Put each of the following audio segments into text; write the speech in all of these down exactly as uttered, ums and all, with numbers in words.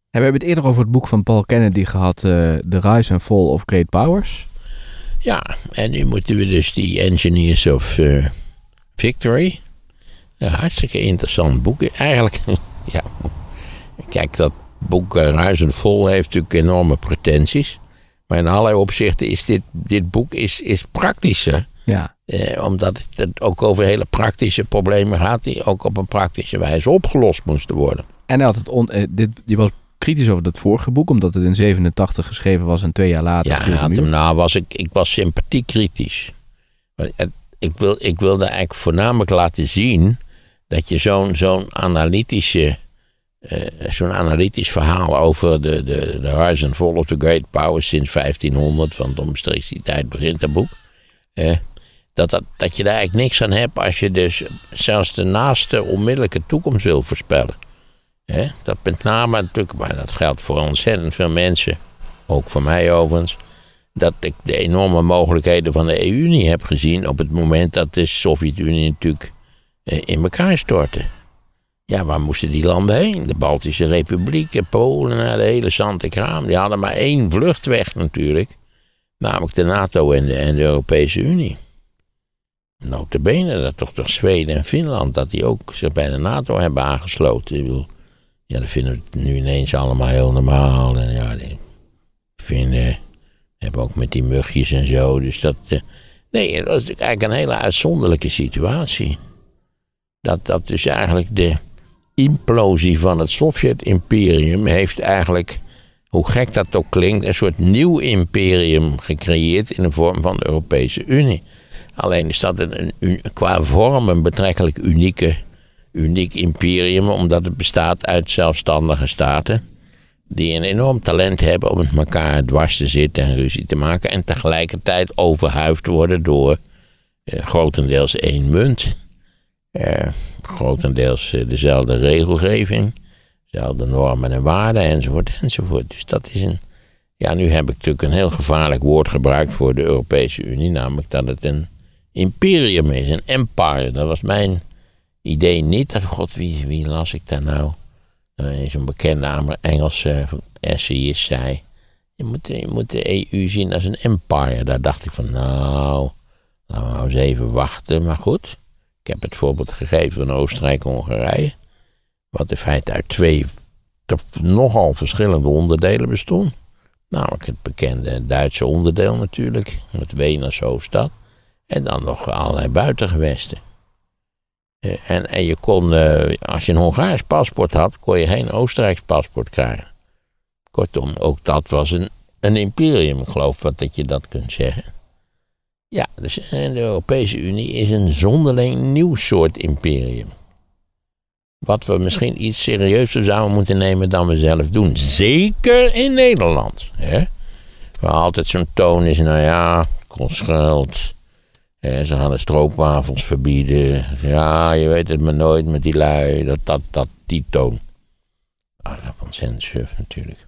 we hebben het eerder over het boek van Paul Kennedy gehad, uh, The Rise and Fall of Great Powers. Ja, en nu moeten we dus die Engineers of uh, Victory. Een hartstikke interessant boek. Eigenlijk, ja, kijk, dat boek uh, Rise and Fall heeft natuurlijk enorme pretenties. Maar in allerlei opzichten is dit, dit boek is, is praktischer. Ja. Eh, omdat het ook over hele praktische problemen gaat die ook op een praktische wijze opgelost moesten worden. En hij had het on, eh, dit, die was kritisch over dat vorige boek, omdat het in zevenentachtig geschreven was en twee jaar later. Ja, hij had hem, nou was ik, ik was sympathiek kritisch. Ik, wil, ik wilde eigenlijk voornamelijk laten zien dat je zo'n, zo'n analytische, uh, zo'n analytisch verhaal over de, de, de rise and fall of the great powers sinds vijftienhonderd, want omstreeks die tijd begint dat boek. Uh, dat, dat, dat je daar eigenlijk niks aan hebt als je dus zelfs de naaste onmiddellijke toekomst wil voorspellen. He, dat met name natuurlijk, maar dat geldt voor ontzettend veel mensen, ook voor mij overigens, dat ik de enorme mogelijkheden van de E U niet heb gezien op het moment dat de Sovjet-Unie natuurlijk eh, in elkaar stortte. Ja, waar moesten die landen heen? De Baltische Republiek, Polen, de hele zand en kraam. Die hadden maar één vluchtweg natuurlijk, namelijk de NATO en de, en de Europese Unie. Nota bene, dat toch toch Zweden en Finland, dat die ook zich bij de NATO hebben aangesloten. Ik bedoel, ja, dat vinden we het nu ineens allemaal heel normaal. En ja, die vinden, hebben ook met die mugjes en zo. Dus dat, uh, nee, dat was natuurlijk eigenlijk een hele uitzonderlijke situatie. Dat, dat dus eigenlijk de implosie van het Sovjet-imperium heeft eigenlijk, hoe gek dat ook klinkt, een soort nieuw imperium gecreëerd in de vorm van de Europese Unie. Alleen is dat een, een, qua vorm een betrekkelijk unieke, uniek imperium, omdat het bestaat uit zelfstandige staten die een enorm talent hebben om met elkaar dwars te zitten en ruzie te maken en tegelijkertijd overhuifd worden door eh, grotendeels één munt, eh, grotendeels eh, dezelfde regelgeving, dezelfde normen en waarden enzovoort enzovoort. Dus dat is een, ja, nu heb ik natuurlijk een heel gevaarlijk woord gebruikt voor de Europese Unie, namelijk dat het een imperium is, een empire. Dat was mijn idee niet. Dat, god, wie, wie las ik daar nou? Uh, Zo'n bekende Engelse essayist zei, je moet, je moet de E U zien als een empire. Daar dacht ik van, nou, laten we nou eens even wachten. Maar goed, ik heb het voorbeeld gegeven van Oostenrijk-Hongarije, wat in feite uit twee nogal verschillende onderdelen bestond. Namelijk het bekende Duitse onderdeel natuurlijk, met Wenen als hoofdstad. En dan nog allerlei buitengewesten. En, en je kon, als je een Hongaars paspoort had, kon je geen Oostenrijks paspoort krijgen. Kortom, ook dat was een, een imperium, ik geloof wat dat je dat kunt zeggen. Ja, dus de Europese Unie is een zonderling nieuw soort imperium. Wat we misschien iets serieuzer zouden moeten nemen dan we zelf doen. Zeker in Nederland. Hè? Waar altijd zo'n toon is, nou ja, kost geld. Eh, ze gaan de stroopwafels verbieden. Ja, je weet het maar nooit met die lui. Dat, dat, dat, die toon. Ah, dat is ontzettend suf natuurlijk.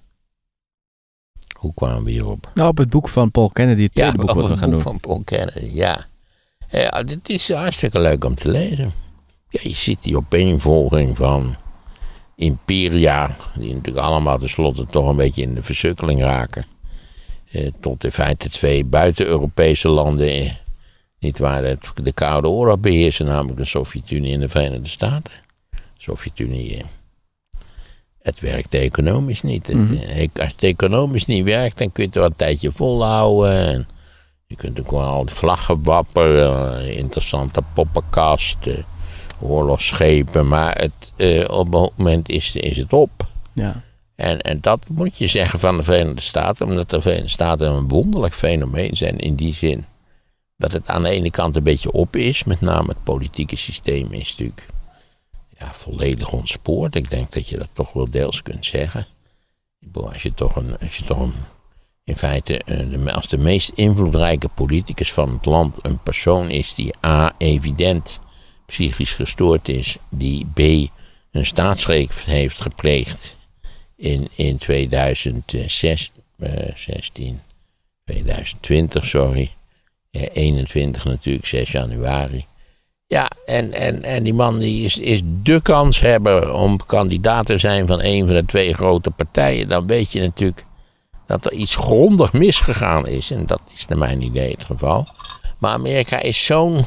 Hoe kwamen we hierop? Nou, op het boek van Paul Kennedy, het tweede ja, boek wat we gaan doen. Ja, op het boek van Paul Kennedy, ja. Ja, dit is hartstikke leuk om te lezen. Ja, je ziet die opeenvolging van imperia, die natuurlijk allemaal tenslotte toch een beetje in de versukkeling raken. Eh, tot in feite twee buiten-Europese landen, eh, niet waar, de, de Koude Oorlog beheersen, namelijk de Sovjet-Unie en de Verenigde Staten. De Sovjet-Unie, eh, het werkt economisch niet. Mm-hmm. Het, als het economisch niet werkt, dan kun je het wel een tijdje volhouden. En je kunt ook wel vlaggen wapperen, uh, interessante poppenkast, uh, oorlogsschepen, maar het, uh, op het moment is, is het op. Ja. En, en dat moet je zeggen van de Verenigde Staten, omdat de Verenigde Staten een wonderlijk fenomeen zijn in die zin. Dat het aan de ene kant een beetje op is, met name het politieke systeem is natuurlijk ja, volledig ontspoord. Ik denk dat je dat toch wel deels kunt zeggen. Als je toch een, als je toch een in feite als de meest invloedrijke politicus van het land een persoon is die a. evident psychisch gestoord is, die b. een staatsgreep heeft gepleegd in, in tweeduizend zestien, tweeduizend twintig, sorry, eenentwintig natuurlijk, zes januari. Ja, en, en, en die man die is, is de kans hebben om kandidaat te zijn van een van de twee grote partijen. Dan weet je natuurlijk dat er iets grondig misgegaan is. En dat is naar mijn idee het geval. Maar Amerika is zo'n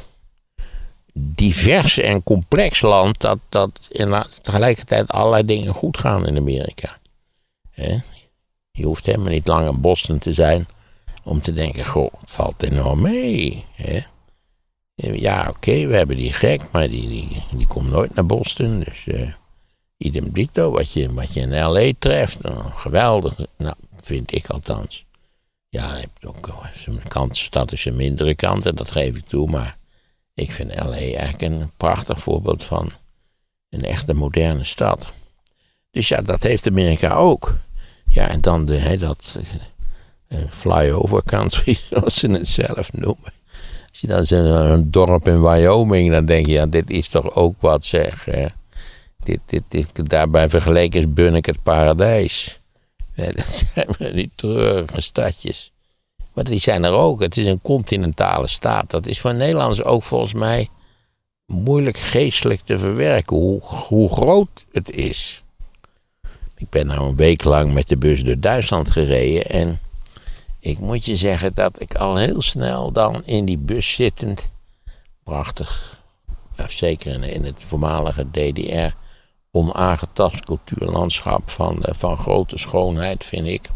divers en complex land dat, dat in, tegelijkertijd allerlei dingen goed gaan in Amerika. He? Je hoeft helemaal niet lang in Boston te zijn om te denken, goh, het valt enorm mee. He? Ja, oké, okay, we hebben die gek, maar die, die, die komt nooit naar Boston. Dus uh, idem dito, wat je, wat je in L A treft, nou, geweldig. Nou, vind ik althans. Ja, je hebt ook wel zijn kant, stad is een mindere kant, en dat geef ik toe. Maar ik vind L A eigenlijk een prachtig voorbeeld van een echte moderne stad. Dus ja, dat heeft Amerika ook. Ja, en dan de, he, dat uh, flyover country, zoals ze het zelf noemen. Als je dan zegt, een dorp in Wyoming, dan denk je, ja, dit is toch ook wat, zeg. Hè? Dit, dit, dit, daarbij vergeleken is Bunnik het paradijs. Ja, dat zijn maar die treurige stadjes. Maar die zijn er ook. Het is een continentale staat. Dat is voor Nederlanders ook volgens mij moeilijk geestelijk te verwerken, hoe, hoe groot het is. Ik ben nou een week lang met de bus door Duitsland gereden en ik moet je zeggen dat ik al heel snel dan in die bus zittend, prachtig, zeker in, in het voormalige D D R, onaangetast cultuurlandschap van, van grote schoonheid, vind ik.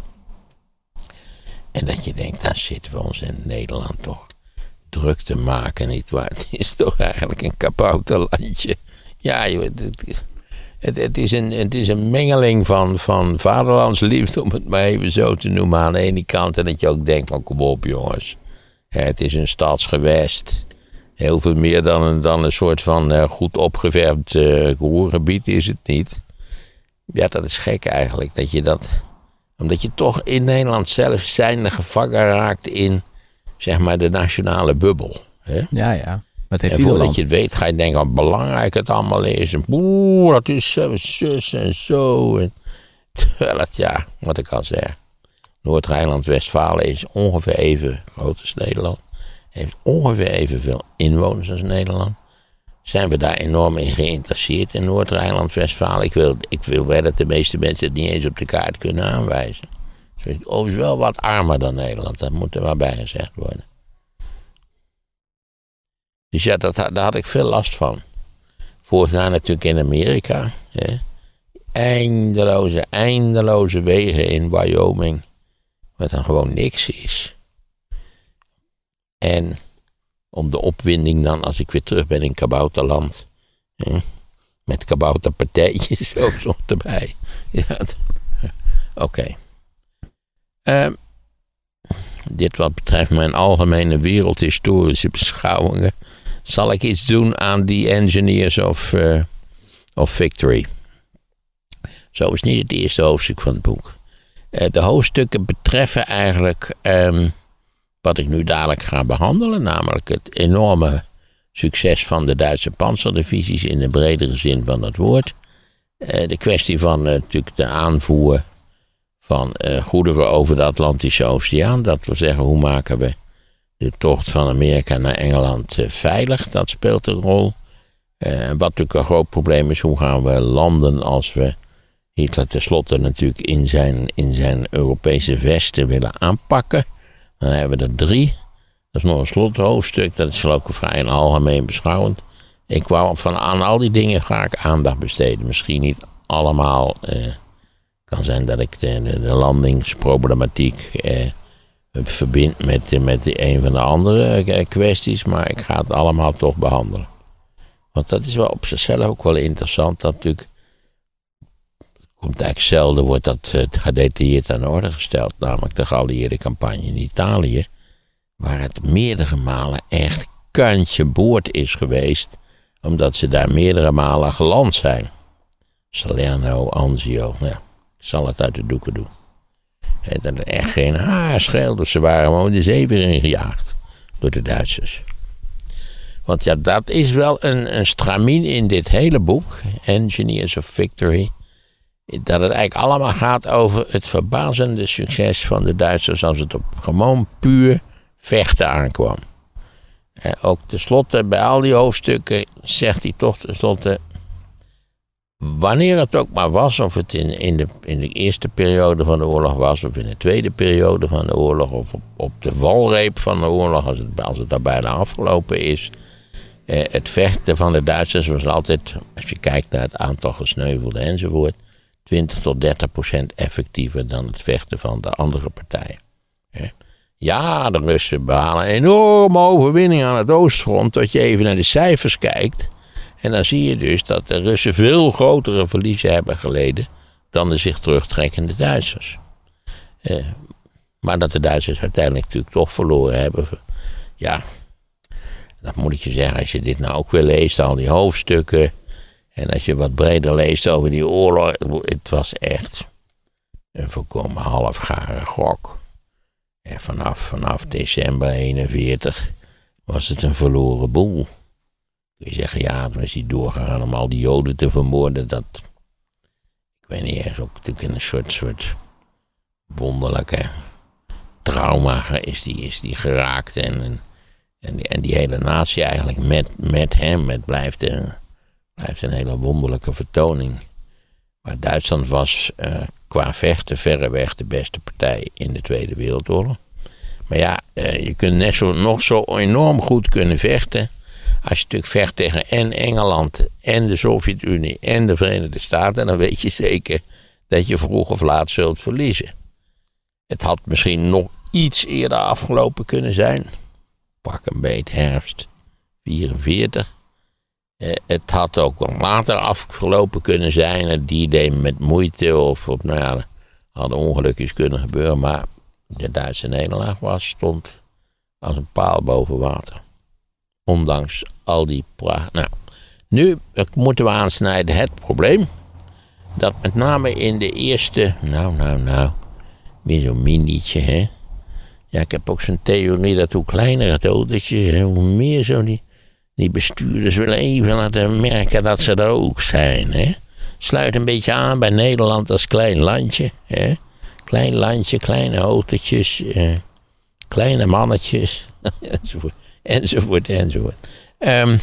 En dat je denkt, daar zitten we ons in Nederland toch druk te maken, nietwaar? Het is toch eigenlijk een kabouterlandje. Ja, joh, het, het, het, is een, het is een mengeling van, van vaderlandsliefde, om het maar even zo te noemen, aan de ene kant. En dat je ook denkt van, kom op jongens. Ja, het is een stadsgewest. Heel veel meer dan een, dan een soort van uh, goed opgeverfd uh, roergebied is het niet. Ja, dat is gek eigenlijk. Dat je dat, omdat je toch in Nederland zelf zijnde gevangen raakt in, zeg maar, de nationale bubbel. Hè? Ja, ja. Maar het heeft en voordat land. je het weet ga je denken wat belangrijk het allemaal is. En boe, dat is zo, zus en zo. En, terwijl het, ja, wat ik al zeg. Noord-Rijnland-Westfalen is ongeveer even groot als Nederland. Heeft ongeveer evenveel inwoners als Nederland. Zijn we daar enorm in geïnteresseerd in Noord-Rijnland-Westfalen? Ik wil, ik wil wel dat de meeste mensen het niet eens op de kaart kunnen aanwijzen. Dus het is overigens wel wat armer dan Nederland. Dat moet er maar bij gezegd worden. Dus ja, dat, daar had ik veel last van. Vorig jaar natuurlijk in Amerika. Hè. Eindeloze, eindeloze wegen in Wyoming. Wat dan gewoon niks is. En om de opwinding dan, als ik weer terug ben in kabouterland. Hè, met kabouterpartijtjes ook zo erbij. Ja, oké. Okay. Uh, dit wat betreft mijn algemene wereldhistorische beschouwingen. Zal ik iets doen aan die Engineers of, uh, of Victory. Zo is niet het eerste hoofdstuk van het boek. Uh, de hoofdstukken betreffen eigenlijk um, wat ik nu dadelijk ga behandelen. Namelijk het enorme succes van de Duitse panzerdivisies in de bredere zin van het woord. Uh, de kwestie van uh, natuurlijk de aanvoer van uh, goederen over de Atlantische Oceaan. Dat wil zeggen, hoe maken we de tocht van Amerika naar Engeland uh, veilig? Dat speelt een rol. Uh, wat natuurlijk een groot probleem is, hoe gaan we landen als we Hitler tenslotte natuurlijk in zijn, in zijn Europese vesten willen aanpakken. Dan hebben we er drie. Dat is nog een slothoofdstuk. Dat is geloof ik vrij en algemeen beschouwend. Ik wou van aan al die dingen ga ik aandacht besteden. Misschien niet allemaal. Het uh, kan zijn dat ik de, de, de landingsproblematiek uh, verbind met, met de een van de andere uh, kwesties. Maar ik ga het allemaal toch behandelen. Want dat is wel op zichzelf ook wel interessant. Dat natuurlijk. Komt eigenlijk zelden, wordt dat uh, gedetailleerd aan de orde gesteld. Namelijk de geallieerde campagne in Italië. Waar het meerdere malen echt kantje boord is geweest. Omdat ze daar meerdere malen geland zijn. Salerno, Anzio. Ja, ik zal het uit de doeken doen. Het er echt geen haar scheelde. Ze waren gewoon de zee weer ingejaagd. Door de Duitsers. Want ja, dat is wel een, een stramien in dit hele boek. Engineers of Victory. Dat het eigenlijk allemaal gaat over het verbazende succes van de Duitsers als het op gewoon puur vechten aankwam. En ook tenslotte, bij al die hoofdstukken, zegt hij toch tenslotte, wanneer het ook maar was, of het in, in, de, in de eerste periode van de oorlog was, of in de tweede periode van de oorlog, of op, op de valreep van de oorlog, als het, als het daar bijna afgelopen is. Eh, het vechten van de Duitsers was altijd, als je kijkt naar het aantal gesneuvelden enzovoort, twintig tot dertig procent effectiever dan het vechten van de andere partijen. Eh. Ja, de Russen behalen een enorme overwinning aan het oostfront, dat je even naar de cijfers kijkt. En dan zie je dus dat de Russen veel grotere verliezen hebben geleden dan de zich terugtrekkende Duitsers. Eh, maar dat de Duitsers uiteindelijk natuurlijk toch verloren hebben. Ja, dat moet ik je zeggen, als je dit nou ook weer leest, al die hoofdstukken. En als je wat breder leest over die oorlog. Het was echt een volkomen halfgare gok. En vanaf, vanaf december eenenveertig was het een verloren boel. Kun je zeggen, ja, dan is hij doorgegaan om al die Joden te vermoorden. Dat, ik weet niet, is ook natuurlijk in een soort, soort wonderlijke trauma is die, is die geraakt. En, en, en, die, en die hele natie eigenlijk met, met hem, het blijft een, blijft een hele wonderlijke vertoning. Maar Duitsland was uh, qua vechten verreweg de beste partij in de Tweede Wereldoorlog. Maar ja, uh, je kunt net zo, nog zo enorm goed kunnen vechten. Als je natuurlijk vecht tegen en Engeland en de Sovjet-Unie en de Verenigde Staten, dan weet je zeker dat je vroeg of laat zult verliezen. Het had misschien nog iets eerder afgelopen kunnen zijn. Pak een beet herfst vierenveertig. Eh, het had ook wel later afgelopen kunnen zijn. Het D-Day met moeite of, of nou ja, hadden ongelukjes kunnen gebeuren. Maar de Duitse nederlaag was, stond als een paal boven water. Ondanks al die pracht. Nou, nu moeten we aansnijden het probleem. Dat met name in de eerste, nou, nou, nou, weer zo'n minietje, hè. Ja, ik heb ook zo'n theorie dat hoe kleiner het autootje, hoe meer zo die, die bestuurders willen even laten merken dat ze er ook zijn, hè. Sluit een beetje aan bij Nederland als klein landje, hè. Klein landje, kleine autootjes, eh, kleine mannetjes, enzovoort, enzovoort, enzovoort. Um,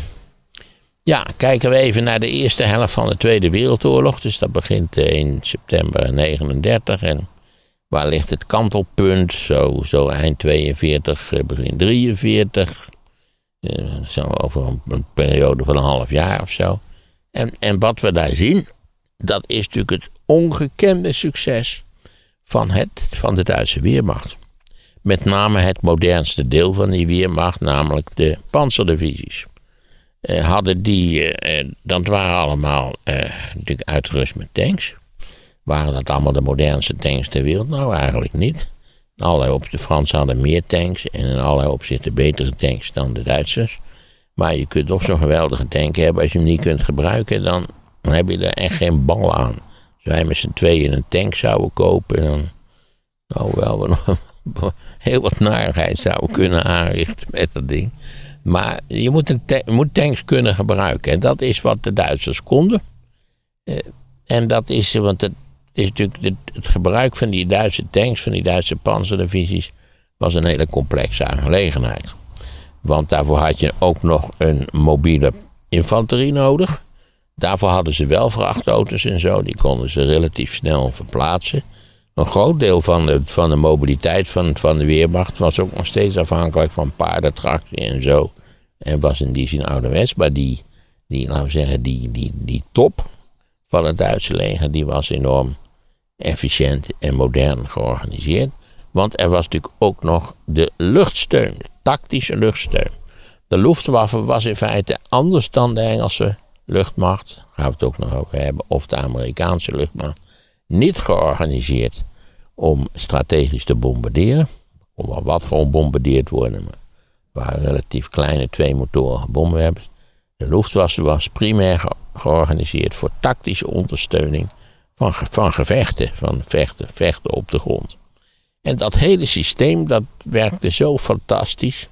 ja, kijken we even naar de eerste helft van de Tweede Wereldoorlog. Dus dat begint in september negenendertig. En waar ligt het kantelpunt? Zo, zo eind tweeënveertig, begin drieënveertig. Uh, zo over een, een periode van een half jaar of zo. En, en wat we daar zien, dat is natuurlijk het ongekende succes van, het, van de Duitse Weermacht. Met name het modernste deel van die Weermacht, namelijk de panzerdivisies. Uh, hadden die, uh, dat waren allemaal uh, natuurlijk uitgerust met tanks. Waren dat allemaal de modernste tanks ter wereld? Nou, eigenlijk niet. In allerlei opzichten, de Fransen hadden meer tanks en in allerlei opzichten betere tanks dan de Duitsers. Maar je kunt toch zo'n geweldige tank hebben, als je hem niet kunt gebruiken, dan, dan heb je er echt geen bal aan. Als wij met z'n tweeën een tank zouden kopen, dan nou wel we nog heel wat narigheid zouden kunnen aanrichten met dat ding. Maar je moet, een ta- je moet tanks kunnen gebruiken. En dat is wat de Duitsers konden. Uh, en dat is, want het is natuurlijk de, het gebruik van die Duitse tanks, van die Duitse panzerdivisies, was een hele complexe aangelegenheid. Want daarvoor had je ook nog een mobiele infanterie nodig. Daarvoor hadden ze wel vrachtauto's en zo, die konden ze relatief snel verplaatsen. Een groot deel van de, van de mobiliteit van, van de Weermacht was ook nog steeds afhankelijk van paardentractie en zo. En was in die zin ouderwets, maar die, die, laten we zeggen, die, die, die top van het Duitse leger, die was enorm efficiënt en modern georganiseerd. Want er was natuurlijk ook nog de luchtsteun, de tactische luchtsteun. De Luftwaffe was in feite anders dan de Engelse luchtmacht, daar gaan we het ook nog over hebben, of de Amerikaanse luchtmacht. Niet georganiseerd om strategisch te bombarderen. Om wel wat gewoon bombardeerd worden, maar het waren relatief kleine tweemotorige bommenwerpers. De Luftwaffe was primair ge- georganiseerd voor tactische ondersteuning van, ge- van gevechten, van vechten, vechten op de grond. En dat hele systeem, dat werkte zo fantastisch,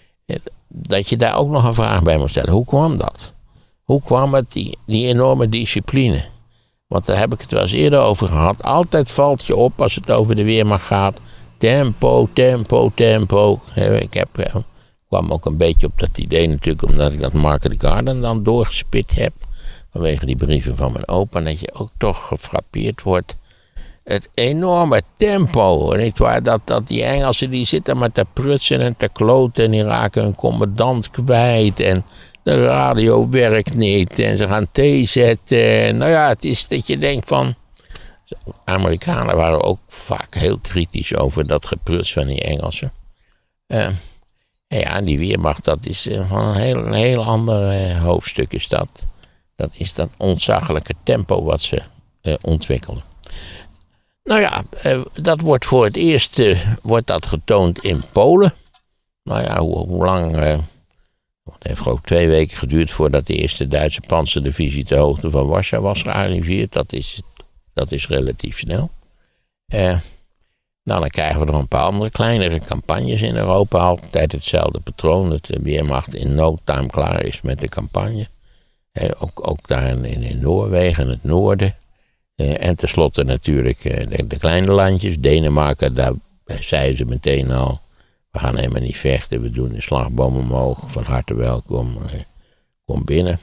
dat je daar ook nog een vraag bij moet stellen. Hoe kwam dat? Hoe kwam het, die, die enorme discipline? Want daar heb ik het wel eens eerder over gehad. Altijd valt je op als het over de Weermacht gaat. Tempo, tempo, tempo. Ik heb kwam ook een beetje op dat idee natuurlijk, omdat ik dat Market Garden dan doorgespit heb. Vanwege die brieven van mijn opa. Dat je ook toch gefrappeerd wordt. Het enorme tempo, nietwaar? Dat, dat die Engelsen die zitten maar te prutsen en te kloten. En die raken hun commandant kwijt. En de radio werkt niet. En ze gaan thee zetten. Nou ja, het is dat je denkt van... Amerikanen waren ook vaak heel kritisch over dat gepruts van die Engelsen. Uh, ja, die Weermacht, dat is uh, van een heel, een heel ander uh, hoofdstuk is dat. Dat is dat ontzaglijke tempo wat ze uh, ontwikkelden. Nou ja, uh, dat wordt voor het eerst uh, wordt dat getoond in Polen. Nou ja, hoe, hoe lang... Uh, het heeft geloof ik twee weken geduurd voordat de eerste Duitse panzerdivisie ter hoogte van Warschau was gearriveerd. Dat is, dat is relatief snel. Uh, nou, dan krijgen we nog een paar andere kleinere campagnes in Europa. Altijd hetzelfde patroon. Dat de Weermacht in no time klaar is met de campagne. Uh, ook, ook daar in, in Noorwegen, in het noorden. Uh, en tenslotte natuurlijk uh, de, de kleine landjes. Denemarken, daar zeiden ze meteen al. We gaan helemaal niet vechten. We doen de slagboom omhoog. Van harte welkom. Uh, kom binnen.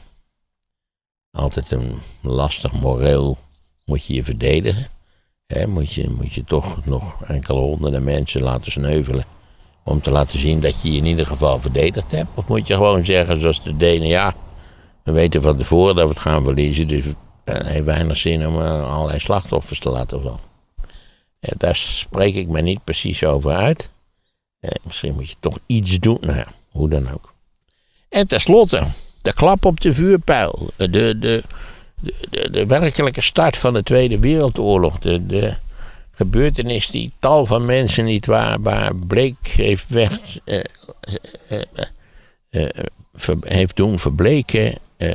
Altijd een lastig moreel. Moet je je verdedigen. He, moet, je, moet je toch nog enkele honderden mensen laten sneuvelen. Om te laten zien dat je je in ieder geval verdedigd hebt. Of moet je gewoon zeggen zoals de Denen. Ja, we weten van tevoren dat we het gaan verliezen. Dus het heeft weinig zin om uh, allerlei slachtoffers te laten vallen. Ja, daar spreek ik me niet precies over uit. Eh, misschien moet je toch iets doen. Nou ja, hoe dan ook. En tenslotte, de klap op de vuurpijl. De, de, de, de, de werkelijke start van de Tweede Wereldoorlog. De, de gebeurtenis die tal van mensen niet waar, waar bleek heeft weg... Eh, eh, eh, eh, ver, heeft doen verbleken... Eh,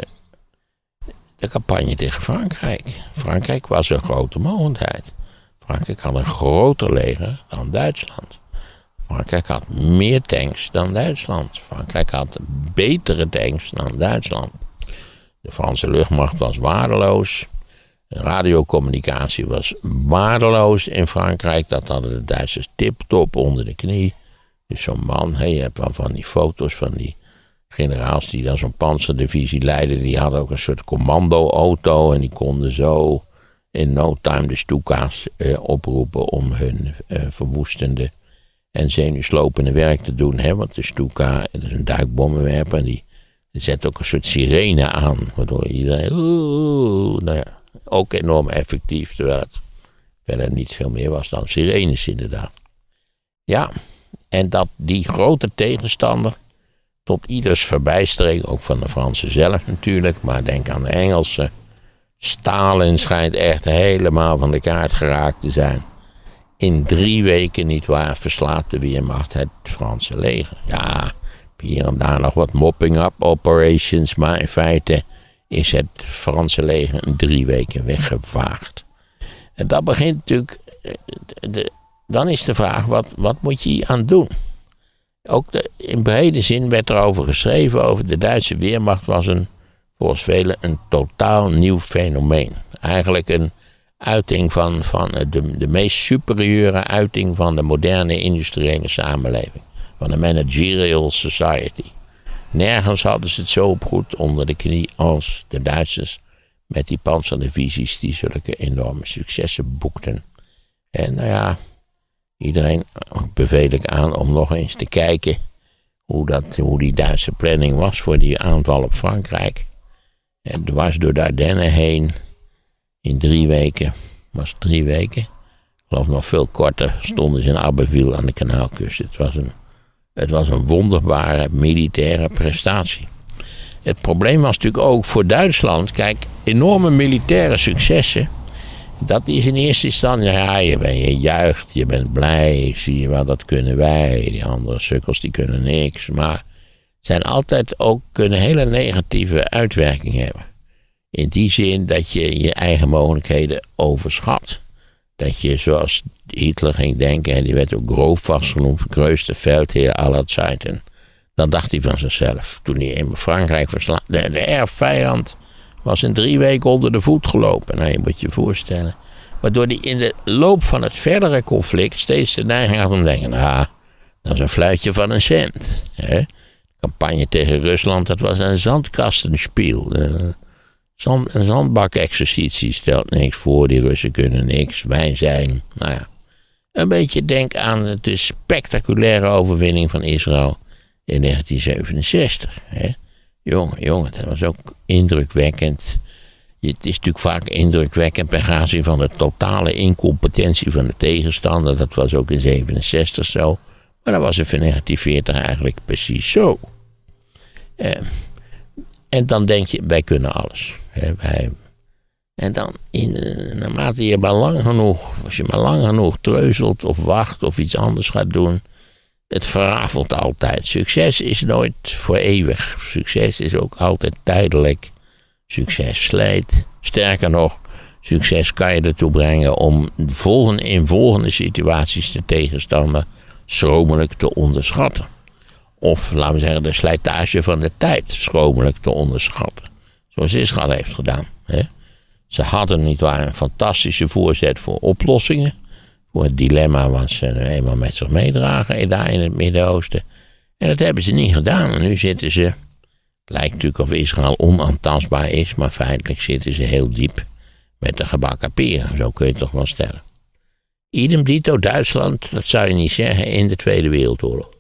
de campagne tegen Frankrijk. Frankrijk was een grote mogendheid. Frankrijk had een groter leger dan Duitsland. Frankrijk had meer tanks dan Duitsland. Frankrijk had betere tanks dan Duitsland. De Franse luchtmacht was waardeloos. De radiocommunicatie was waardeloos in Frankrijk. Dat hadden de Duitsers tip-top onder de knie. Dus zo'n man, hey, je hebt wel van die foto's van die generaals die dan zo'n panzerdivisie leidden. Die hadden ook een soort commando-auto. En die konden zo in no time de Stuka's eh, oproepen om hun eh, verwoestende en zenuwslopende werk te doen. Hè? Want de Stuka, dat is een duikbommenwerper, en die zet ook een soort sirene aan. Waardoor iedereen... Oeh, nou ja, ook enorm effectief. Terwijl het verder niet veel meer was dan sirenes inderdaad. Ja, en dat die grote tegenstander, tot ieders verbijstering, ook van de Fransen zelf natuurlijk, maar denk aan de Engelsen. Stalin schijnt echt helemaal van de kaart geraakt te zijn. In drie weken, nietwaar, verslaat de Weermacht het Franse leger. Ja, hier en daar nog wat mopping-up operations, maar in feite is het Franse leger in drie weken weggevaagd. En dat begint natuurlijk, de, de, dan is de vraag, wat, wat moet je hier aan doen? Ook de, in brede zin werd er over geschreven, over de Duitse Weermacht was een, volgens velen een totaal nieuw fenomeen. Eigenlijk een uiting van, van de, de meest superieure uiting van de moderne industriële samenleving. Van de managerial society. Nergens hadden ze het zo op goed onder de knie als de Duitsers met die panzerdivisies die zulke enorme successen boekten. En nou ja, iedereen beveel ik aan om nog eens te kijken hoe, dat, hoe die Duitse planning was voor die aanval op Frankrijk. En dwars door de Ardennen heen, in drie weken, was drie weken, ik geloof nog veel korter, stonden ze in Abbeville aan de Kanaalkust. Het was een, het was een wonderbare militaire prestatie. Het probleem was natuurlijk ook voor Duitsland, kijk, enorme militaire successen. Dat is in eerste instantie, ja, je, bent, je juicht, je bent blij, zie je wel, dat kunnen wij. Die andere sukkels, die kunnen niks. Maar zijn altijd ook, kunnen hele negatieve uitwerkingen hebben. In die zin dat je je eigen mogelijkheden overschat. Dat je, zoals Hitler ging denken, en die werd ook Groofvast genoemd, größte Feldheer aller Zeiten. Dan dacht hij van zichzelf, toen hij in Frankrijk versla, de, de erfvijand was in drie weken onder de voet gelopen. Nou, je moet je voorstellen. Waardoor hij in de loop van het verdere conflict steeds de neiging had om te denken, ah, dat is een fluitje van een cent. Hè? campagne tegen Rusland, dat was een zandkastenspiel. Een, zand, een zandbak-exercitie stelt niks voor. Die Russen kunnen niks. Wij zijn, nou ja. Een beetje denk aan de spectaculaire overwinning van Israël in negentien zevenenzestig. Hè? Jongen, jongen, dat was ook indrukwekkend. Het is natuurlijk vaak indrukwekkend per gratie van de totale incompetentie van de tegenstander. Dat was ook in zevenenzestig zo. Maar dat was in negentien veertig eigenlijk precies zo. Eh, en dan denk je, wij kunnen alles. Hè, wij, en dan, in, naarmate je maar lang genoeg, als je maar lang genoeg treuzelt of wacht of iets anders gaat doen, het verrafelt altijd. Succes is nooit voor eeuwig. Succes is ook altijd tijdelijk. Succes slijt. Sterker nog, succes kan je ertoe brengen om volgende, in volgende situaties de tegenstander schromelijk te onderschatten. Of, laten we zeggen, de slijtage van de tijd schromelijk te onderschatten. Zoals Israël heeft gedaan. Hè? Ze hadden nietwaar een fantastische voorzet voor oplossingen. Voor het dilemma wat ze nu eenmaal met zich meedragen daar in het Midden-Oosten. En dat hebben ze niet gedaan. En nu zitten ze, het lijkt natuurlijk of Israël onaantastbaar is, maar feitelijk zitten ze heel diep met de gebakken peren. Zo kun je het toch wel stellen. Idem dito Duitsland, dat zou je niet zeggen, in de Tweede Wereldoorlog.